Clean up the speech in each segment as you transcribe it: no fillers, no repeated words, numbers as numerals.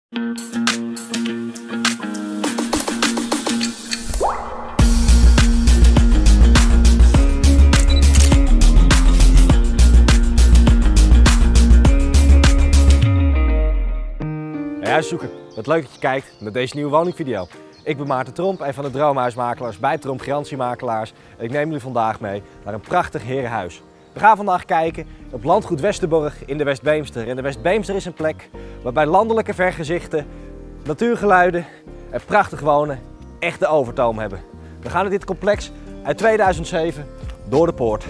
Hey huiszoeker, wat leuk dat je kijkt naar deze nieuwe woningvideo. Ik ben Maarten Tromp, een van de droomhuismakelaars bij Tromp Garantiemakelaars. En ik neem jullie vandaag mee naar een prachtig herenhuis. We gaan vandaag kijken op landgoed Westerborg in de West-Beemster. En de West-Beemster is een plek waarbij landelijke vergezichten, natuurgeluiden en prachtig wonen echt de overtoom hebben. We gaan in dit complex uit 2007 door de poort.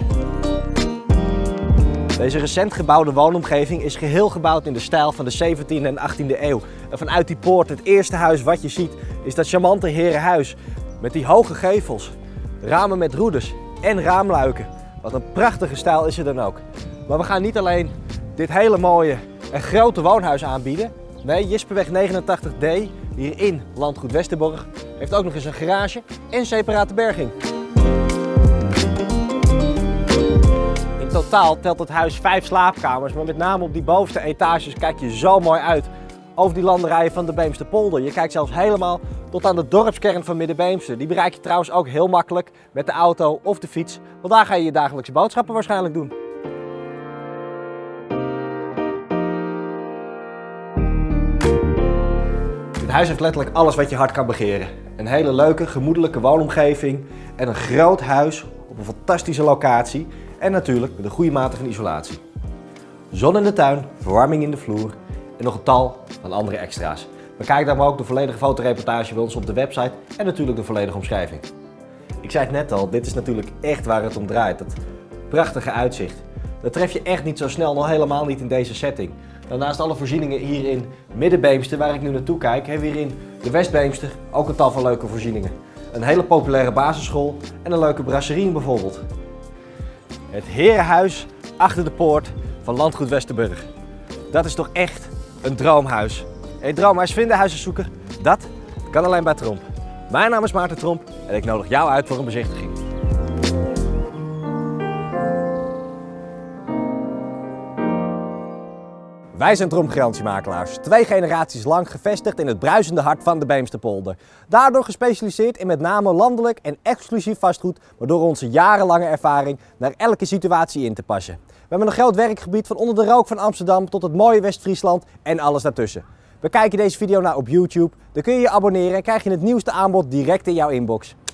Deze recent gebouwde woonomgeving is geheel gebouwd in de stijl van de 17e en 18e eeuw. En vanuit die poort, het eerste huis wat je ziet, is dat charmante herenhuis. Met die hoge gevels, ramen met roeders en raamluiken. Wat een prachtige stijl is er dan ook. Maar we gaan niet alleen dit hele mooie en grote woonhuis aanbieden. Nee, Jisperweg 89D, hier in landgoed Westerborg, heeft ook nog eens een garage en separate berging. In totaal telt het huis 5 slaapkamers, maar met name op die bovenste etages kijk je zo mooi uit over die landerijen van de Beemsterpolder. Je kijkt zelfs helemaal tot aan de dorpskern van Middenbeemster. Die bereik je trouwens ook heel makkelijk met de auto of de fiets, want daar ga je je dagelijkse boodschappen waarschijnlijk doen. Dit huis heeft letterlijk alles wat je hart kan begeren. Een hele leuke, gemoedelijke woonomgeving en een groot huis op een fantastische locatie. En natuurlijk met een goede mate van isolatie. Zon in de tuin, verwarming in de vloer en nog een tal van andere extra's. Bekijk dan maar ook de volledige fotoreportage bij ons op de website en natuurlijk de volledige omschrijving. Ik zei het net al, dit is natuurlijk echt waar het om draait. Dat prachtige uitzicht. Dat tref je echt niet zo snel, nog helemaal niet in deze setting. Naast alle voorzieningen hier in Middenbeemster, waar ik nu naartoe kijk, hebben we hier in de Westbeemster ook een tal van leuke voorzieningen. Een hele populaire basisschool en een leuke brasserie bijvoorbeeld. Het herenhuis achter de poort van landgoed Westerborg. Dat is toch echt een droomhuis. Een droomhuis vinden, huizenzoeker, dat kan alleen bij Tromp. Mijn naam is Maarten Tromp en ik nodig jou uit voor een bezichtiging. Wij zijn Tromp Garantiemakelaars, 2 generaties lang gevestigd in het bruisende hart van de Beemsterpolder. Daardoor gespecialiseerd in met name landelijk en exclusief vastgoed, waardoor onze jarenlange ervaring naar elke situatie in te passen. We hebben een groot werkgebied van onder de rook van Amsterdam tot het mooie West-Friesland en alles daartussen. Bekijk je deze video nou op YouTube, dan kun je je abonneren en krijg je het nieuwste aanbod direct in jouw inbox.